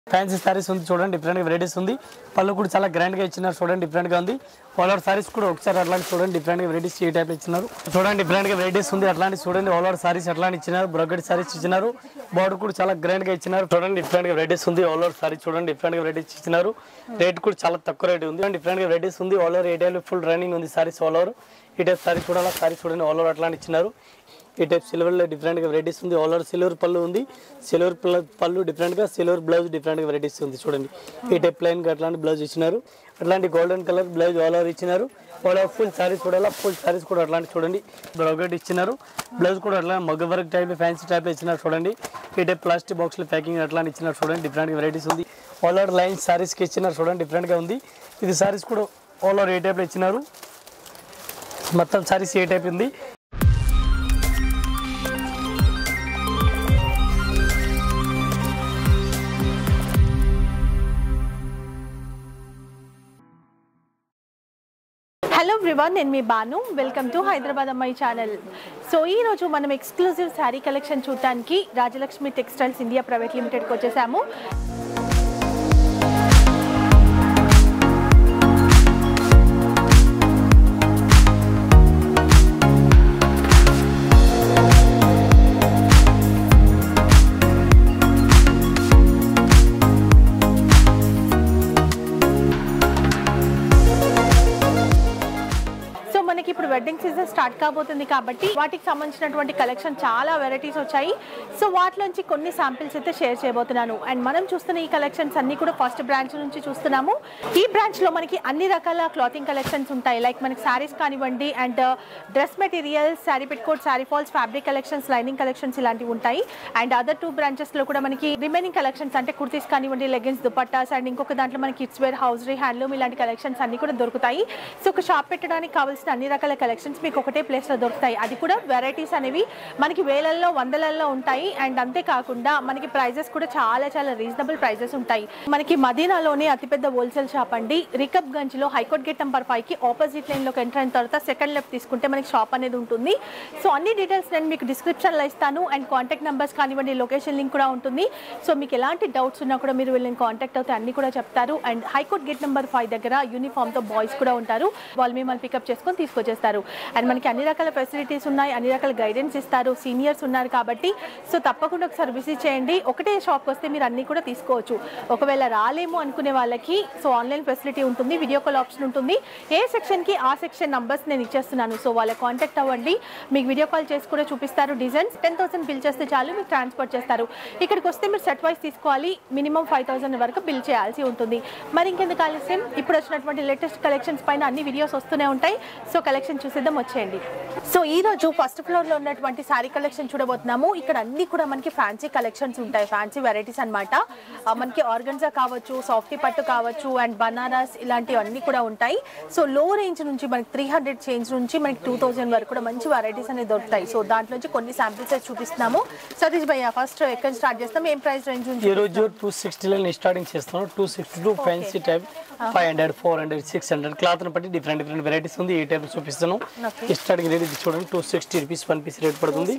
Fancy saris ఉంది చూడండి, different varieties ఉంది. పళ్ళు కూడా చాలా గ్రాండ్ గా ఇచ్చినారు చూడండి, డిఫరెంట్ గా ఉంది. ఆల్ ఓవర్ సారీస్ కూడా ఒకసారి అట్లాంటి చూడండి, డిఫరెంట్ గా వెరైటీస్ ఈ టైప్ ఇచ్చినారు చూడండి, డిఫరెంట్ గా వెరైటీస్ ఉంది. అట్లాంటి చూడండి, ఆల్ ఓవర్ సారీస్ అట్లాంటి ఇచ్చినారు, బ్రోకెట్ సారీస్ ఇచ్చినారు, బార్డర్ కూడా చాలా గ్రాండ్ గా ఇచ్చినారు చూడండి, డిఫరెంట్ గా వెరైటీస్ ఉంది. ఆల్ ఓవర్ సారీ చూడండి, డిఫరెంట్ గా వెరైటీస్ ఇచ్చినారు. రేట్ కూడా చాలా తక్కువ రేట్ ఉంది, డిఫరెంట్ గా వెరైటీస్ ఉంది. ఆల్ ఓవర్ ఏరియాలో ఫుల్ రన్నింగ్ ఉంది సారీస్. ఆల్ ఓవర్ ఈ టైప్ సారీ చూడాలా, సారీ చూడండి, ఆల్ ఓవర్ అట్లాంటి ఇచ్చినారు. ఈ టైప్ సిల్వర్లో డిఫరెంట్గా వెరైటీస్ ఉంది. ఆల్ ఓవర్ సిల్వర్ పళ్ళు ఉంది, సిల్వర్ పళ్ళు డిఫరెంట్గా, సిల్వర్ బ్లౌజ్ డిఫరెంట్గా వెరైటీస్ ఉంది చూడండి. ఈ టైప్ ప్లెయిన్గా అట్లాంటి బ్లౌజ్ ఇచ్చినారు, అట్లాంటి golden colour blouse all over ఇచ్చినారు. ఆల్ ఓవర్ ఫుల్ సారీస్ చూడాలా, ఫుల్ సారీస్ కూడా అట్లాంటి చూడండి, బ్రౌగెట్ ఇచ్చినారు. బ్లౌజ్ కూడా అట్లా మగ్గ వర్క్ టైప్ ఫ్యాన్సీ టైప్లో ఇచ్చినారు చూడండి. ఈ టైప్ ప్లాస్టిక్ బాక్స్లో ప్యాకింగ్ అట్లాంటి ఇచ్చినారు చూడండి, డిఫరెంట్గా వెరైటీస్ ఉంది. ఆల్ ఓవర్ లైన్ సారీస్కి ఇచ్చినారు చూడండి, డిఫరెంట్గా ఉంది. ఇది సారీస్ కూడా ఆల్ ఓవర్ ఏ టైప్లో ఇచ్చినారు, మొత్తం సారీస్ ఏ టైప్ ఉంది. హలో ఎవ్రీవన్, నేను మీ బాను. వెల్కమ్ టు హైదరాబాద్ అమ్మాయి ఛానల్. సో ఈరోజు మనం ఎక్స్క్లూజివ్ శారీ కలెక్షన్ చూడటానికి రాజలక్ష్మి టెక్స్టైల్స్ ఇండియా ప్రైవేట్ లిమిటెడ్కి వచ్చేసాము. ఇప్పుడు వెడ్డింగ్ సీజన్ స్టార్ట్ కాబోతుంది కాబట్టి వాటికి సంబంధించినటువంటి కలెక్షన్ చాలా వెరైటీస్ వచ్చాయి. సో వాటిలోంచి కొన్ని శాంపిల్స్ అయితే షేర్ చేయబోతున్నాను. అండ్ మనం చూస్తున్న ఈ కలెక్షన్స్ అన్ని కూడా ఫస్ట్ బ్రాంచ్ నుంచి చూస్తున్నాము. ఈ బ్రాంచ్ లో మనకి అన్ని రకాల క్లాతింగ్ కలెక్షన్స్ ఉంటాయి. లైక్ మనకి శారీస్ కానివ్వండి, and dress materials, sari petticoat, sari falls, fabric collections, lining collections ఇలాంటివి ఉంటాయి. అండ్ అదర్ 2 బ్రాంచెస్ లో కూడా మనకి రిమైనింగ్ కలెక్షన్స్ అంటే కుర్తీస్ కానివ్వండి, లెగిన్స్, దుపట్టాస్, అండ్ ఇంకొక దాంట్లో మనకి కిడ్స్ వేర్, హౌస్రీ, హ్యాండ్లూమ్ ఇలాంటి కలెక్షన్స్ అన్ని కూడా దొరుకుతాయి. సో ఒక షాప్ పెట్టడానికి కావాల్సిన అన్ని రకాల కలెక్షన్స్ మీకు ఒకటే ప్లేస్ లో దొరుకుతాయి. అది కూడా వెరైటీస్ అనేవి మనకి వేలల్లో వందలల్లో ఉంటాయి. అండ్ అంతేకాకుండా మనకి ప్రైజెస్ కూడా చాలా చాలా రీజనబుల్ ప్రైజెస్ ఉంటాయి. మనకి మదీనాలోనే అతిపెద్ద హోల్సేల్ షాప్ అండి. రికబ్ గంజ్ లో హైకోర్ట్ గేట్ నెంబర్ 5 కి ఆపోజిట్ లైన్ లోకి ఎంటర్ అయిన తర్వాత సెకండ్ లెఫ్ట్ తీసుకుంటే మనకి షాప్ అనేది ఉంటుంది. సో అన్ని డీటెయిల్స్ నేను మీకు డిస్క్రిప్షన్ లో ఇస్తాను. అండ్ కాంటాక్ట్ నెంబర్స్ కానివ్వండి, లొకేషన్ లింక్ కూడా ఉంటుంది. సో మీకు ఎలాంటి డౌట్స్ ఉన్నా కూడా మీరు వీళ్ళని కాంటాక్ట్ అవుతే అన్ని కూడా చెప్తారు. అండ్ హైకోర్ట్ గేట్ నెంబర్ 5 దగ్గర యూనిఫామ్ తో బాయ్స్ కూడా ఉంటారు. వాళ్ళు మిమ్మల్ని పికప్ చేసుకొని తీసుకొచ్చేస్తారు. అండ్ మనకి అన్ని రకాల ఫెసిలిటీస్ ఉన్నాయి, అన్ని రకాల గైడెన్స్ ఇస్తారు. సీనియర్స్ ఉన్నారు కాబట్టి సో తప్పకుండా ఒకసారి విజిట్ చేయండి. ఒకటే షాప్కి వస్తే మీరు అన్ని కూడా తీసుకోవచ్చు. ఒకవేళ రాలేము అనుకునే వాళ్ళకి సో ఆన్లైన్ ఫెసిలిటీ ఉంటుంది, వీడియో కాల్ ఆప్షన్ ఉంటుంది. ఏ సెక్షన్కి ఆ సెక్షన్ నంబర్స్ నేను ఇచ్చేస్తున్నాను. సో వాళ్ళ కాంటాక్ట్ అవ్వండి, మీకు వీడియో కాల్ చేసి కూడా చూపిస్తారు. డిజైన్స్ 10,000 బిల్ చేస్తే చాలు, మీకు ట్రాన్స్పోర్ట్ చేస్తారు. ఇక్కడికి వస్తే మీరు సెట్ వైస్ తీసుకోవాలి, మినిమం 5,000 వరకు బిల్ చేయాల్సి ఉంటుంది. మరి ఇంకెందుకు ఆలస్యం, ఇప్పుడు వచ్చినటువంటి లేటెస్ట్ కలెక్షన్స్ పైన అన్ని వీడియోస్ వస్తూనే ఉంటాయి. సో కలెక్షన్ చూసేద్దాం, వచ్చేయండి. సో ఈ రోజు ఫస్ట్ ఫ్లోర్ లో ఉన్నటువంటి సారీ కలెక్షన్ చూడబోతున్నాము. ఇక్కడ అన్ని కూడా మనకి ఫ్యాన్సీ కలెక్షన్స్ ఉంటాయి, ఫ్యాన్సీ వెరైటీస్ అన్నమాట. మనకి ఆర్గన్జా కావచ్చు, సాఫ్టీ పట్టు కావచ్చు, అండ్ బనారస్ ఇలాంటివన్నీ కూడా ఉంటాయి. సో లో రేంజ్ నుంచి మనకి 300 చేంజ్ నుంచి మనకి 2000 వరకు కూడా మంచి వెరైటీస్ అనేది దొరుకుతాయి. సో దాంట్లో నుంచి కొన్ని శాంపిల్స్ చూపిస్తున్నాము. సతీష్ భయ్య, ఫస్ట్ ఎక్కడ స్టార్ట్ చేస్తాం, ఏం ప్రైస్ రేంజ్ నుంచి? ఈ రోజు 260 స్టార్టింగ్ చేస్తున్నాం. 262 ఫ్యాన్సీ టైప్, 500, 400, 600 క్లాత్ ని బట్టి డిఫరెంట్ వెరైటీస్ ఉంది. ఈ టైప్ చూపిస్తున్నాం. స్టార్టింగ్ రేట్ ఇది చూడండి, 260 రూపీస్ 1 పీస్ రేట్ పడుతుంది.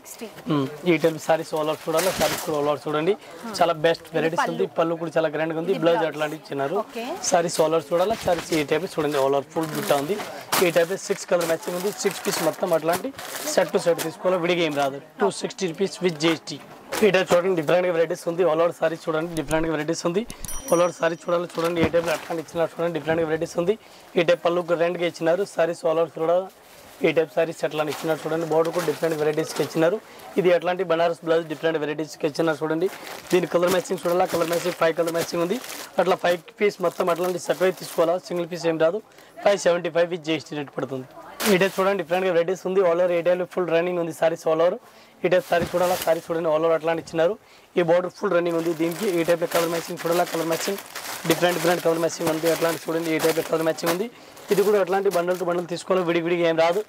ఈ టైప్ సారీస్ ఆల్ ఓవర్ చూడాలి, సారీస్ కూడా ఆల్ ఓవర్ చూడండి, చాలా బెస్ట్ వెరైటీస్ ఉంది. పళ్ళు కూడా చాలా గ్రాండ్ గా ఉంది, బ్లౌజ్ అట్లాంటి ఇచ్చినారు. సారీస్ ఆల్ ఓవర్ చూడాలి, సారీస్ ఈ టైప్ చూడండి, ఆల్ ఓవర్ ఫుల్ బుట్ట ఉంది. ఈ టైప్ 6 కలర్ మ్యాచింగ్ ఉంది. 6 పీస్ మొత్తం అట్లాంటి సెట్ టు సెట్ తీసుకోవాలి, విడిగా ఏం రాదు. 260 రూపీస్ విత్ GST. ఈ టైప్ చూడండి, డిఫరెంట్ గా వెరైటీస్ ఉంది. ఆల్ ఓవర్ సారీస్ చూడండి, డిఫరెంట్ గా వెరైటీస్ ఉంది. ఆల్ ఓవర్ సారీస్ చూడండి, ఈ టైప్ అట్లాంటి ఇచ్చినారు చూడండి, డిఫరెంట్ గా వెరైటీస్ ఉంది. ఈ టైప్ పళ్ళు గ్రాండ్ గా ఇచ్చినారు. సారీస్ ఆల్ ఓవర్ చూడాలి, ఈ టైప్ సారీస్ అట్లా ఇచ్చినారు చూడండి. బార్డర్ కూడా డిఫరెంట్ వెరైటీస్కి ఇచ్చినారు. ఇది అట్లాంటి బనారస్ బ్లౌజ్ డిఫరెంట్ వెరైటీస్కి ఇచ్చినారు చూడండి. దీని కలర్ మ్యాచింగ్ చూడాలి, కలర్ మ్యాచింగ్ 5 కలర్ మ్యాచింగ్ ఉంది. అట్లా 5 పీస్ మొత్తం అట్లాంటి సెట్ అయితే తీసుకోవాలా, సింగిల్ పీస్ ఏం రాదు. 575 విత్ GST రేట్ పడుతుంది. ఈ టైప్ చూడండి, డిఫరెంట్ వెరైటీస్ ఉంది. ఆల్ ఓవర్ ఏరియాలో ఫుల్ రన్నింగ్ ఉంది సారీస్ ఆల్ ఓవర్. ఈ టైప్ సారీ చూడాలా, సారీ చూడండి, ఆల్ ఓవర్ అట్లాంటి ఇచ్చినారు. ఈ బార్డర్ ఫుల్ రన్నింగ్ ఉంది. దీనికి ఈ టైప్ కలర్ మ్యాచింగ్ చూడాలా, colour matching different colour matching ఉంది. అట్లాంటి చూడండి, ఈ టైప్ కలర్ మ్యాచింగ్ ఉంది. ఇది కూడా అట్లాంటి బండల్ టు బండల్ తీసుకోవాలి, విడిగా ఏం రాదు.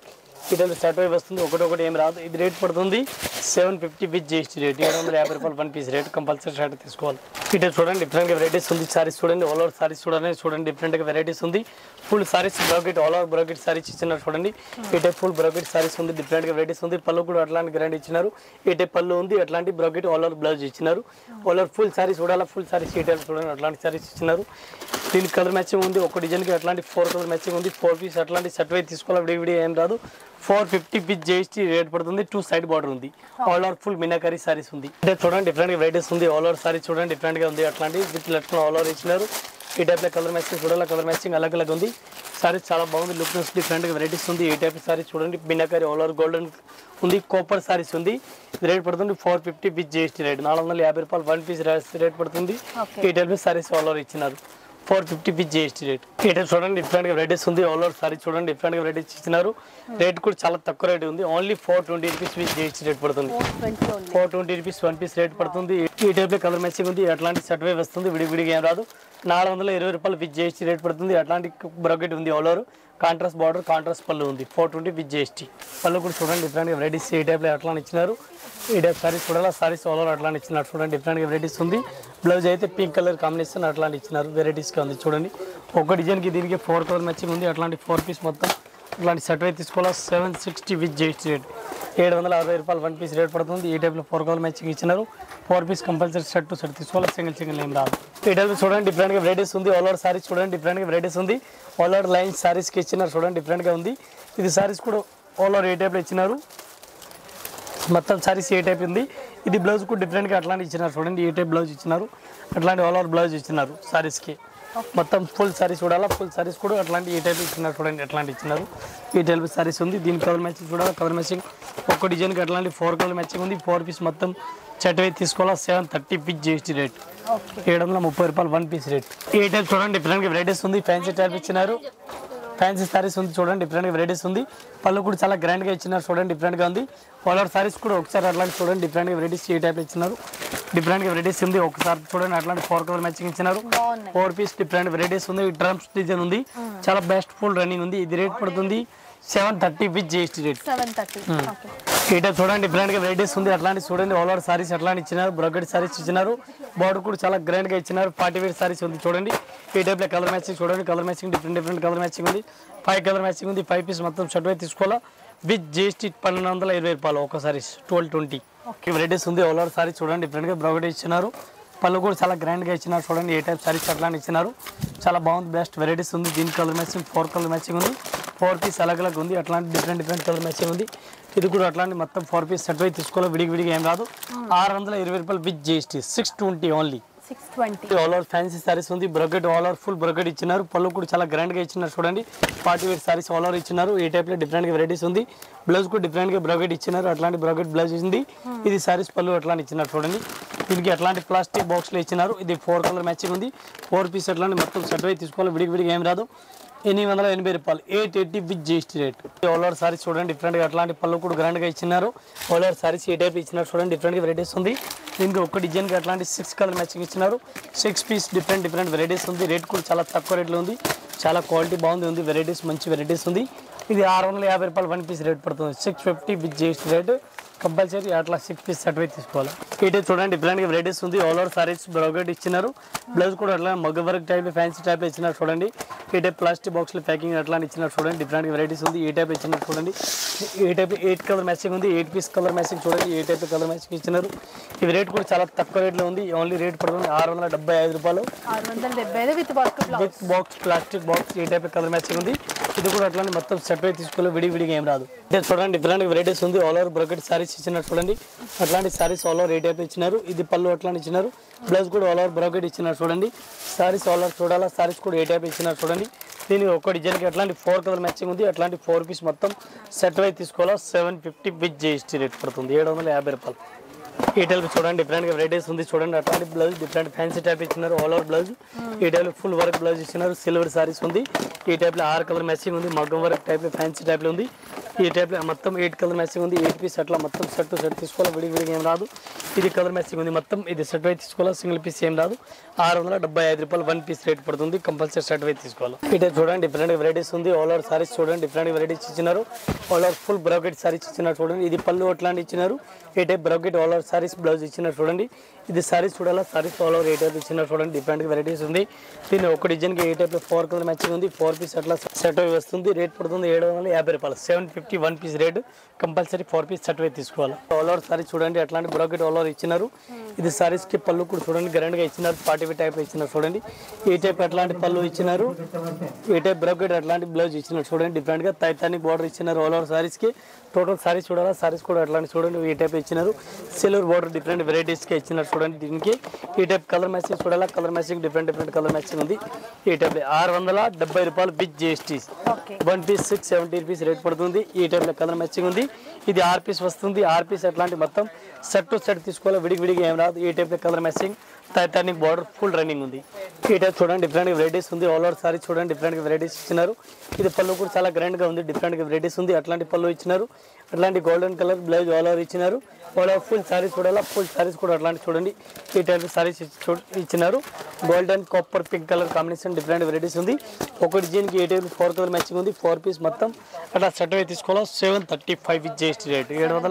ఈ టైప్లో సెట్ వైపు వస్తుంది, ఒకటి ఏం రాదు. ఇది రేట్ పడుతుంది 750 విత్ జిఎస్టీ రేట్. 750 రూపాయలు 1 పీస్ రేట్. కంపల్సరీ షర్ట్ తీసుకోవాలి. ఈ టైప్ చూడండి డిఫరెంట్గా వెరైటీస్ ఉంది. సారీస్ చూడండి, ఆల్ ఓవర్ సారీస్ చూడండి డిఫరెంట్గా వెరైటీస్ ఉంది. Full saris brocade, all over brocade saris ఇచ్చినారు చూడండి. ఈ టైప్ ఫుల్ బ్రాకెట్ సారీస్ ఉంది, డిఫరెంట్గా వెరైటీస్ ఉంది. పళ్ళు కూడా అట్లాంటి గ్రాండ్ ఇచ్చినారు. ఈ టైప్ పళ్ళు ఉంది, అట్లాంటి బ్రాకెట్ ఆల్ ఓవర్ బ్లౌజ్ ఇచ్చినారు. ఆల్ ఓవర్ ఫుల్ సారీస్ చూడాలా, ఫుల్ సారీస్ ఈ టైప్ చూడండి అట్లాంటి సారీస్ ఇచ్చినారు. దీనికి కలర్ మ్యాచింగ్ ఉంది. ఒక డిజైన్కి అట్లాంటి 4 కలర్ మ్యాచింగ్ ఉంది. 4 పీస్ అట్లాంటి సెట్ వైజ్ తీసుకోవాలి. విడి ఏం రాదు. 450 విత్ జిఎస్టీ రేట్ పడుతుంది. 2 సైడ్ బార్డర్ ఉంది. All over full meenakari saris ఉంది. అంటే చూడండి డిఫరెంట్ వెరైటీస్ ఉంది. ఆల్ ఓవర్ సారీ చూడండి డిఫరెంట్ గా ఉంది. అట్లాంటి విత్ లెఫ్ట్ ఆల్ ఓవర్ ఇచ్చినారు. ఈ టైప్ లో కలర్ మ్యాచింగ్ చూడాలి, కలర్ మ్యాచింగ్ అలగ్ అలగ్ ఉంది. సారీస్ చాలా బాగుంది. లుక్ డిఫరెంట్ గా వెరైటీస్ ఉంది. ఈ టైప్ సారీస్ చూడండి మీనాకరీ ఆల్ ఓవర్ గోల్డెన్ ఉంది. కాపర్ సారీస్ ఉంది. రేట్ పడుతుంది 450 విత్ జిఎస్టీ రేట్. 450 రూపాయలు 1 పీస్ రేట్ పడుతుంది. ఈ టైప్ సారీస్ ఆల్ ఓవర్ ఇచ్చినారు. 450 విత్ జిఎస్టీ రేట్. ఈ టైప్ చూడండి డిఫరెంట్ గా వెరైటీస్ ఉంది. ఆల్ ఓవర్ సారీ చూడండి డిఫరెంట్ గా వెరైటీస్ ఇచ్చినారు. రేట్ కూడా చాలా తక్కువ రేట్ ఉంది. Only 420 rupees with GST rate పడుతుంది. 420 రూపీస్ 1 పీస్ రేట్ పడుతుంది. ఈ టైప్ లో కలర్ మ్యాచింగ్ ఉంది. అట్లాంటి సెట్ వే వస్తుంది. విడివిడిగా ఏం రాదు. 420 రూపాయలు విత్ జిఎస్టీ రేట్ పడుతుంది. అట్లాంటి బ్రాకెట్ ఉంది. All over contrast border, contrast పళ్ళు ఉంది. 420 విత్ జిఎస్టీ. పళ్ళు కూడా చూడండి డిఫరెంట్ గా వెరైటీస్ ఈ టైప్ లో అట్లా ఇచ్చినారు. ఈ టైప్ సారీస్ చూడాలి, సారీస్ ఆల్ ఓవర్ అట్లా ఇచ్చినారు. చూడండి డిఫరెంట్ గా వెరైటీస్ ఉంది. బ్లౌజ్ అయితే పింక్ కలర్ కాంబినేషన్ అట్లా ఇచ్చినారు. వెరైటీస్ గా ఉంది చూడండి. ఒక డిజైన్ కి దీనికి 4 కలర్ మ్యాచింగ్ ఉంది. అట్లాంటి 4 పీస్ మొత్తం అట్లాంటి సెట్ అయితే తీసుకోవాలి. 760 విత్ జిఎస్టీ రేట్. 760 రూపాయలు 1 పీస్ రేట్ పడుతుంది. ఈ టైప్ లో 4 కలర్ మ్యాచింగ్ ఇచ్చినారు. 4 piece compulsory set to set తీసుకోవాలి. సింగిల్ ఏం రాదు. ఈ టైప్ చూడండి డిఫరెంట్ గా వెరైటీస్ ఉంది. ఆల్ ఓవర్ సారీస్ చూడండి డిఫరెంట్ గా వెరైటీస్ ఉంది. ఆల్ ఓవర్ లైన్స్ సారీస్ కి ఇచ్చినారు. చూడండి డిఫరెంట్ గా ఉంది. ఇది సారీస్ కూడా ఆల్ ఓవర్ ఏ టైప్ లో ఇచ్చినారు. మొత్తం సారీస్ ఏ టైప్ ఉంది. ఇది బ్లౌజ్ కూడా డిఫరెంట్ గా అట్లాంటి ఇచ్చినారు. చూడండి ఏ టైప్ బ్లౌజ్ ఇచ్చినారు. అట్లాంటి ఆల్ ఓవర్ బ్లౌజ్ ఇచ్చినారు సారీస్ కి. మొత్తం ఫుల్ సారీస్ చూడాలా, ఫుల్ సారీస్ కూడా అట్లాంటి ఈ టైప్ ఇచ్చినారు. చూడండి అట్లాంటి ఇచ్చినారు. ఈ టైప్ సారీస్ ఉంది. దీని కలర్ మ్యాచింగ్ చూడాలా, కలర్ మ్యాచింగ్ ఒక్క డిజైన్కి అట్లాంటి 4 కలర్ మ్యాచింగ్ ఉంది. 4 పీస్ మొత్తం సెట్ అయితే తీసుకోవాలా. 730 విత్ జిఎస్టీ రేట్. 730 రూపాయలు 1 పీస్ రేట్. ఈ టైప్ చూడండి డిఫరెంట్ గా వెరైటీస్ ఉంది. ఫ్యాన్సీ టైప్ ఇచ్చినారు. ఫ్యాన్సీ సారీస్ ఉంది. చూడండి డిఫరెంట్ గా వెరైటీస్ ఉంది. పళ్ళు కూడా చాలా గ్రాండ్ గా ఇచ్చినారు. చూడండి డిఫరెంట్ గా ఉంది. ఆల్ ఓవర్ సారీస్ కూడా ఒకసారి అట్లాంటి చూడండి డిఫరెంట్ గా వెరైటీస్ ఈ టైప్ ఇచ్చినారు. డిఫరెంట్ గా వెరైటీస్ ఉంది. ఒకసారి చూడండి అట్లాంటి 4 కలర్ మ్యాచింగ్ ఇచ్చినారు. 4 పీస్ డిఫరెంట్ వెరైటీస్ ఉంది. డ్రమ్స్ డిజైన్ ఉంది. చాలా బెస్ట్ ఫుల్ రన్నింగ్ ఉంది. ఇది రేట్ పడుతుంది 730 విత్ జిఎస్టీ రేట్. 730. ఈ టైప్ చూడండి డిఫరెంట్ గా వెరైటీస్ ఉంది. అట్లాంటి చూడండి ఆల్ ఓవర్ సారీస్ అట్లాంటి ఇచ్చినారు. బ్రాకెట్ సారీస్ ఇచ్చినారు. బార్డర్ కూడా చాలా గ్రాండ్ గా ఇచ్చినారు. 40 వేర్ సారీస్ ఉంది. చూడండి ఈ టైప్ లో కలర్ మ్యాచింగ్ చూడండి. Colour matching different colour matching ఉంది. 5 కలర్ మ్యాచింగ్ ఉంది. 5 పీస్ మొత్తం షర్ట్ అయితే తీసుకోవాలా. విత్ జిఎస్టీ 1220 రూపాయలు ఒక సారీస్. 1220 వెరైటీస్ ఉంది. ఆల్ ఓవర్ సారీస్ చూడండి డిఫరెంట్ గా బ్రాకెట్ ఇచ్చినారు. పళ్ళు కూడా చాలా గ్రాండ్ గా ఇచ్చినారు. చూడండి ఏ టైప్ సారీస్ అట్లాంటి ఇచ్చినారు. చాలా బాగుంది. బెస్ట్ వెరైటీస్ ఉంది. దీని కలర్ మ్యాచింగ్ 4 కలర్ మ్యాచింగ్ ఉంది. 4 పీస్ అలగ్ ఉంది. అట్లాంటి డిఫరెంట్ కలర్ మ్యాచింగ్ ఉంది. ఇది కూడా అట్లాంటి మొత్తం 4 పీస్ సెట్ అయితే తీసుకోవాలి. విడిగా ఏం రాదు. 620 రూపాయలు with GST. 620 only. 620. All over fancy saris ఉంది. Brocade all over full brocade ఇచ్చినారు. పళ్ళు కూడా చాలా గ్రాండ్ గా ఇచ్చినారు. చూడండి 40 వేర్ సారీస్ ఆల్ ఓవర్ ఇచ్చినారు. ఈ టైప్ లో డిఫరెంట్ గా వెరైటీస్ ఉంది. బ్లౌజ్ కూడా డిఫరెంట్ గా బ్రాకెట్ ఇచ్చినారు. అట్లాంటి బ్రాకెట్ బ్లౌజ్ ఉంది. ఇది సారీస్ పళ్ళు అట్లాంటి ఇచ్చినారు. చూడండి దీనికి అట్లాంటి ప్లాస్టిక్ బాక్స్ లో ఇచ్చినారు. ఇది 4 కలర్ మ్యాచింగ్ ఉంది. 4 పీస్ అట్లాంటి మొత్తం సెట్ అయితే తీసుకోవాలి. విడిగా ఏం రాదు. 880 రూపాయలు. 880 with GST rate. All over saris చూడండి డిఫరెంట్ గా అట్లాంటి పళ్ళు కూడా గ్రాండ్ గా ఇచ్చినారు. ఆల్ ఓవర్ సారీస్ ఈ టైప్ ఇచ్చినారు. చూడండి డిఫరెంట్ గా వెరైటీస్ ఉంది. దీనికి ఒక డిజైన్ కి అట్లాంటి 6 కలర్ మ్యాచింగ్ ఇచ్చినారు. 6 పీస్ డిఫరెంట్ వెరైటీస్ ఉంది. రేట్ కూడా చాలా తక్కువ రేట్లో ఉంది. చాలా క్వాలిటీ బాగుంది ఉంది. వెరైటీస్ మంచి వెరైటీస్ ఉంది. ఇది 650 రూపాయలు 1 పీస్ రేట్ పడుతుంది. 650 విత్ జిఎస్టీ రేట్. కంపల్సరీ అట్లా 6 పీస్ సర్టిఫికేట్ తీసుకోవాలి. ఈ టైప్ చూడండి డిఫరెంట్ గా వెరైటీస్ ఉంది. ఆల్ ఓవర్ సారీస్ బ్రాకెట్ ఇచ్చినారు. బ్లౌజ్ కూడా అట్లా మగ్గ వర్క్ టైప్ ఫ్యాన్సీ టైప్ ఇచ్చినారు. చూడండి ఈ టైప్ ప్లాస్టిక్ బాక్స్ లో ప్యాకింగ్ అట్లా ఇచ్చినారు. చూడండి డిఫరెంట్ వెరైటీస్ ఉంది. ఈ టైప్ ఇచ్చినారు. చూడండి ఈ టైప్ 8 కలర్ మ్యాచింగ్ ఉంది. 8 పీస్ కలర్ మ్యాచింగ్ చూడండి ఈ టైప్ కలర్ మ్యాచింగ్ ఇచ్చినారు. ఇది రేట్ కూడా చాలా తక్కువ రేట్ లో ఉంది. ఓన్లీ రేట్ పడుతుంది 675 రూపాయలు. 675 విత్ బాక్స్ ప్లాస్టిక్ బాక్స్ ఈ టైప్ కలర్ మ్యాచింగ్ ఉంది. ఇది కూడా అట్లానే మొత్తం సెట్ అయితే తీసుకోవాలి. విడిగా ఏం రాదు. చూడండి డిఫరెంట్ వెరైటీస్ ఉంది. ఆల్ ఓవర్ బ్రాకెట్ సారీస్ ఇచ్చినారు. చూడండి అట్లాంటి సారీస్ ఆల్ ఓవర్ ఏ టైప్ ఇచ్చినారు. ఇది పళ్ళు అట్లాంటి ఇచ్చినారు. బ్లౌజ్ కూడా ఆల్ ఓవర్ బ్రాకెట్ ఇచ్చినారు. చూడండి సారీస్ ఆల్ ఓవర్ చూడాలా. సారీస్ కూడా ఏ టైప్ ఇచ్చినారు. చూడండి దీనికి ఒక్క డిజైన్కి అట్లాంటి 4 కలర్ మ్యాచింగ్ ఉంది. అట్లాంటి 4 పీస్ మొత్తం సెట్ అయితే తీసుకోవాలా. 750 విత్ జిఎస్టీ రేట్ పడుతుంది. 750 రూపాయలు. ఈ టైప్ చూడండి డిఫరెంట్ గా వెరైటీస్ ఉంది చూడండి అట్లాంటి బ్లౌజ్ డిఫరెంట్ ఫ్యాన్సీ టైప్ ఇచ్చినారు ఆల్ ఓవర్ బ్లౌజ్ ఈ టైప్ ఫుల్ వర్క్ బ్లౌజ్ ఇచ్చినారు సిల్వర్ సారీస్ ఉంది ఈ టైప్ లో 6 కలర్ మ్యాచింగ్ ఉంది మగ్గం వర్క్ టైప్ ఫ్యాన్సీ టైప్ లో ఉంది ఈ టైప్ లో మొత్తం 8 కలర్ మ్యాచింగ్ ఉంది 8 పీస్ అట్లా మొత్తం సెట్ టు సెట్ తీసుకోవాలి విడిగా ఏం రాదు ఇది కలర్ మ్యాచింగ్ ఉంది మొత్తం ఇది సెట్ వైజ్ తీసుకోవాలి సింగిల్ పీస్ ఏం రాదు 675 రూపాయలు 1 పీస్ రేట్ పడుతుంది కంపల్సరీ సెట్ వైజ్ తీసుకోవాలి ఈ టైప్ చూడండి డిఫరెంట్ వెరైటీస్ ఉంది ఆల్ ఓవర్ సారీస్ చూడండి డిఫరెంట్ వెరైటీస్ ఇచ్చినారు all over full brocade saris ఇచ్చినారు చూడండి ఇది పళ్ళు అట్లాంటి ఇచ్చినారు ఈ type brocade all over saris blouse ఇచ్చినారు చూడండి ఇది సారీస్ చూడాలా సారీస్ ఆల్ ఓవర్ ఏ టైప్ ఇచ్చినారు చూడండి డిఫరెంట్ వెరైటీస్ ఉంది దీని ఒక డిజైన్ కి ఏ టైప్ లో 4 కలర్ మ్యాచింగ్ ఉంది 4 పీస్ అట్లా సెట్ అయి వస్తుంది రేట్ పడుతుంది 750 రూపాయలు 750 1 piece rate compulsory 4 piece set wise తీసుకోవాలి ఆల్ ఓవర్ సారీ చూడండి అట్లాంటి బ్రాకెట్ ఆల్ ఓవర్ ఇచ్చినారు ఇది సారీస్ కి పళ్ళు కూడా చూడండి గ్రాండ్ గా ఇచ్చినారు పార్టీ టైప్ ఇచ్చినారు చూడండి ఈ టైప్ అట్లాంటి పళ్ళు ఇచ్చినారు ఈ టైప్ బ్రాకెట్ అట్లాంటి బ్లౌజ్ ఇచ్చినారు చూడండి డిఫరెంట్ గా టైటానిక్ బార్డర్ ఇచ్చినారు ఆల్ ఓవర్ సారీస్ కి టోటల్ సారీస్ చూడాలా సారీస్ కూడా అట్లాంటి చూడండి ఈ టైప్ ఇచ్చినారు సిల్వర్ బార్డర్ డిఫరెంట్ వెరైటీస్ కి ఇచ్చినారు చూడండి దీనికి ఈ టైప్ కలర్ మ్యాచింగ్ చూడాలా colour matching different colour matching ఉంది ఈ టైప్ 670 రూపాయలు with GST 1 piece 670 rupees rate పడుతుంది ఈ టైప్ లో కలర్ మ్యాచింగ్ ఉంది ఇది 6 పీస్ వస్తుంది 6 పీస్ అట్లాంటి మొత్తం సెట్ టు సెట్ తీసుకోవాలి విడిగా ఏం రాదు ఈ టైప్ లో colour matching titanic border full running ఉంది ఈ టైప్ చూడండి డిఫరెంట్ వెరైటీస్ ఉంది ఆల్ ఓవర్ సారీ చూడండి డిఫరెంట్ వెరైటీస్ ఇచ్చినారు ఇది పళ్ళు కూడా చాలా గ్రాండ్ గా ఉంది డిఫరెంట్ వెరైటీస్ ఉంది అట్లాంటి పళ్ళు ఇచ్చినారు అట్లాంటి golden colour blouse all over ఇచ్చినారు ఆల్ ఓవర్ ఫుల్ సారీస్ చూడాలా ఫుల్ సారీస్ కూడా అట్లాంటి చూడండి ఈ టైప్ సారీస్ ఇచ్చినారు golden copper pink colour combination different varieties ఉంది ఒక డిజైన్ కి ఏ టైప్ 4 కలర్ మ్యాచింగ్ ఉంది 4 పీస్ మొత్తం అట్లా సెట్ అయి తీసుకోవాలి 735 విత్ జిఎస్టీ రేట్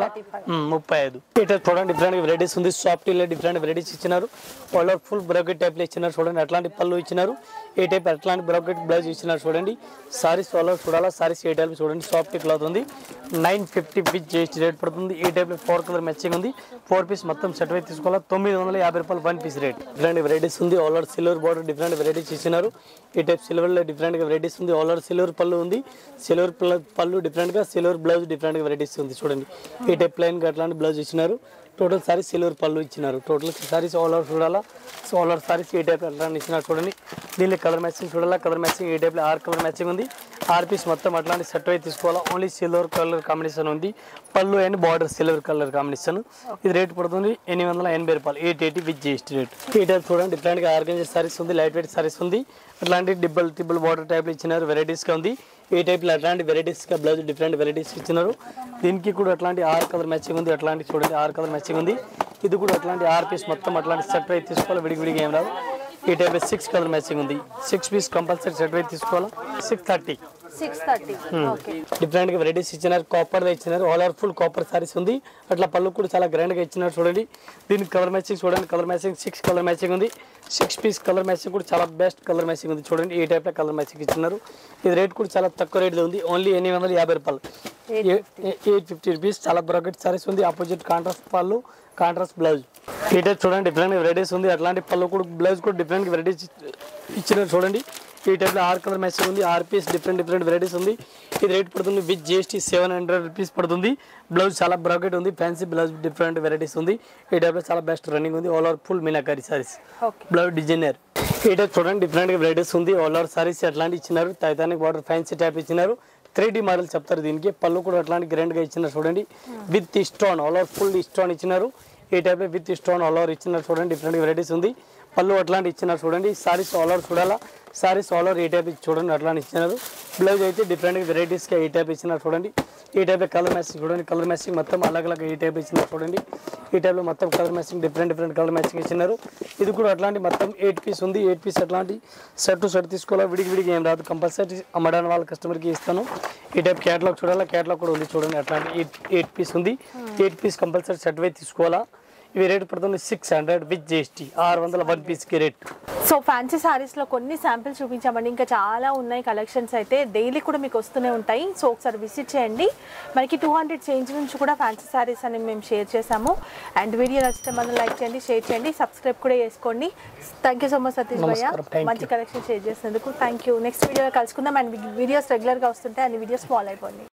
735 ఈ టైప్ చూడండి డిఫరెంట్ వెరైటీస్ ఉంది సాఫ్ట్ లో డిఫరెంట్ వెరైటీస్ ఇచ్చినారు all over full brocade type లో ఇచ్చినారు చూడండి అట్లాంటి పళ్ళు ఇచ్చినారు ఏ టైప్ అట్లాంటి బ్రాకెట్ బ్లౌజ్ ఇచ్చినారు చూడండి సారీస్ ఆల్ ఓవర్ చూడాలా సారీస్ ఏ టైప్ చూడండి సాఫ్ట్ క్లాత్ ఉంది 950 విత్ జిఎస్టీ రేట్ పడుతుంది ఈ టైప్ లో 4 కలర్ మ్యాచింగ్ ఉంది 4 పీస్ మొత్తం సెట్ వైజ్ తీసుకోవాలి 950 రూపాయలు 1 పీస్ రేట్ డిఫరెంట్ వెరైటీస్ ఉంది all over silver border different varieties ఇచ్చినారు ఈ టైప్ సిల్వర్ లో డిఫరెంట్ వెరైటీస్ ఉంది ఆల్ ఓవర్ సిల్వర్ పళ్ళు ఉంది సిల్వర్ పళ్ళు డిఫరెంట్ గా సిల్వర్ బ్లౌజ్ డిఫరెంట్ వెరైటీస్ ఉంది చూడండి ఈ టైప్ ప్లెయిన్ గా అట్లాంటి బ్లౌజ్ ఇచ్చినారు టోటల్ సారీస్ సిల్వర్ పళ్ళు ఇచ్చినారు టోటల్ సారీస్ ఆల్ ఓవర్ చూడాలా సో ఆల్ ఓవర్ సారీస్ ఈ టైప్ అట్లాంటి ఇచ్చినారు చూడండి దీనిలో కలర్ మ్యాచింగ్ చూడాలా కలర్ మ్యాచింగ్ ఈ టైప్ లో 6 కలర్ మ్యాచింగ్ ఉంది 6 పీస్ మొత్తం అట్లాంటి సెట్ అయి తీసుకోవాలా ఓన్లీ సిల్వర్ కలర్ కాంబినేషన్ ఉంది పళ్ళు and border silver colour combination ఇది రేట్ పడుతుంది 880 రూపాయలు 880 విత్ జిఎస్టీ రేట్ ఈ టైప్ చూడండి డిఫరెంట్ గా ఆర్గనైజ్ సారీస్ ఉంది లైట్ వెయిట్ సారీస్ ఉంది అట్లాంటి ట్రిపుల్ బార్డర్ టైప్ లో ఇచ్చినారు వెరైటీస్ గా ఉంది ఈ టైప్ లో అట్లాంటి వెరైటీస్ గా బ్లౌజ్ డిఫరెంట్ వెరైటీస్ ఇచ్చినారు దీనికి కూడా అట్లాంటి 6 కలర్ మ్యాచింగ్ ఉంది అట్లాంటి చూడండి 6 కలర్ మ్యాచింగ్ ఉంది ఇది కూడా అట్లాంటి 6 పీస్ మొత్తం అట్లాంటి సెట్ అయి తీసుకోవాలి విడిగా ఏం రాదు ఈ టైప్ 6 కలర్ మ్యాచింగ్ ఉంది 6 పీస్ కంపల్సరీ సెట్ అయి తీసుకోవాలి 630 ఓకే డిఫరెంట్ గా వెరైటీస్ ఇచ్చినారు కాపర్ ఇచ్చినారు all over full copper saris ఉంది అట్లా పళ్ళు కూడా చాలా గ్రాండ్ గా ఇచ్చినారు చూడండి దీనికి కలర్ మ్యాచింగ్ చూడండి కలర్ మ్యాచింగ్ 6 కలర్ మ్యాచింగ్ ఉంది 6 పీస్ కలర్ మ్యాచింగ్ కూడా చాలా బెస్ట్ కలర్ మ్యాచింగ్ ఉంది చూడండి ఈ టైప్ లో కలర్ మ్యాచింగ్ ఇచ్చినారు ఇది రేట్ కూడా చాలా తక్కువ రేట్ లో ఉంది ఓన్లీ 850 రూపాయలు 850 రూపీస్ చాలా బ్రాకెట్ సారీస్ ఉంది ఆపోజిట్ కాంట్రాస్ట్ పళ్ళు కాంట్రాస్ట్ బ్లౌజ్ ఈ టైప్ చూడండి డిఫరెంట్ వెరైటీస్ ఉంది అట్లాంటి పళ్ళు కూడా బ్లౌజ్ కూడా డిఫరెంట్ వెరైటీస్ ఇచ్చినారు చూడండి ఈ టైప్ లో 6 కలర్ మ్యాచింగ్ ఉంది 6 పీస్ డిఫరెంట్ వెరైటీస్ ఉంది ఇది రేట్ పడుతుంది విత్ జిఎస్టీ 700 రూపీస్ పడుతుంది బ్లౌజ్ చాలా బ్రాకెట్ ఉంది ఫ్యాన్సీ బ్లౌజ్ డిఫరెంట్ వెరైటీస్ ఉంది ఈ టైప్ లో చాలా బెస్ట్ రన్నింగ్ ఉంది all over full meenakari saris blouse designer ఈ టైప్ చూడండి డిఫరెంట్ వెరైటీస్ ఉంది ఆల్ ఓవర్ సారీస్ అట్లాంటి ఇచ్చినారు టైటానిక్ బార్డర్ ఫ్యాన్సీ టైప్ ఇచ్చినారు 3D మోడల్ చెప్తారు దీనికి పళ్ళు కూడా అట్లాంటి గ్రాండ్ గా ఇచ్చినారు చూడండి with stone all over full stone ఇచ్చినారు ఈ టైప్ లో విత్ స్టోన్ ఆల్ ఓవర్ ఇచ్చినారు చూడండి డిఫరెంట్ వెరైటీస్ ఉంది పళ్ళు అట్లాంటి ఇచ్చినారు చూడండి సారీస్ ఆల్ ఓవర్ చూడాలా సారీస్ ఆల్ ఓవర్ ఈ టైప్ చూడండి అట్లాంటి ఇచ్చినారు బ్లౌజ్ అయితే డిఫరెంట్ వెరైటీస్ గా ఈ టైప్ ఇచ్చినారు చూడండి ఈ టైప్ కలర్ మ్యాచింగ్ చూడండి కలర్ మ్యాచింగ్ మొత్తం అలగ్ ఈ టైప్ ఇచ్చినారు చూడండి ఈ టైప్ లో మొత్తం colour matching different colour matching ఇచ్చినారు ఇది కూడా అట్లాంటి మొత్తం 8 పీస్ ఉంది 8 పీస్ అట్లాంటి సెట్ టు సెట్ తీసుకోవాలా విడిగా ఏం రాదు కంపల్సరీ అమ్మడానికి వాళ్ళ కస్టమర్ కి ఇస్తాను ఈ టైప్ క్యాటలాగ్ చూడాలా క్యాటలాగ్ కూడా ఉంది చూడండి అట్లాంటి 8 పీస్ ఉంది 8 పీస్ కంపల్సరీ సెట్ వై తీసుకోవాలా ఇవి రేట్ పడుతుంది 600 విత్ జిఎస్టీ 600 1 పీస్ కి రేట్ సో ఫ్యాన్సీ సారీస్ లో కొన్ని శాంపిల్స్ చూపించామండి ఇంకా చాలా ఉన్నాయి కలెక్షన్స్ అయితే డైలీ కూడా మీకు వస్తూనే ఉంటాయి సో ఒకసారి విజిట్ చేయండి మనకి 200 చేంజ్ నుంచి కూడా ఫ్యాన్సీ సారీస్ అని మేము షేర్ చేసాము అండ్ వీడియో నచ్చితే మనం లైక్ చేయండి షేర్ చేయండి సబ్స్క్రైబ్ కూడా చేసుకోండి thank you so much Satish భయ్య మంచి కలెక్షన్ షేర్ చేసినందుకు థ్యాంక్ యూ నెక్స్ట్ వీడియోలో కలుసుకుందాం అండ్ వీడియోస్ రెగ్యులర్గా వస్తుంటాయి అన్ని వీడియోస్ ఫాలో అయిపోండి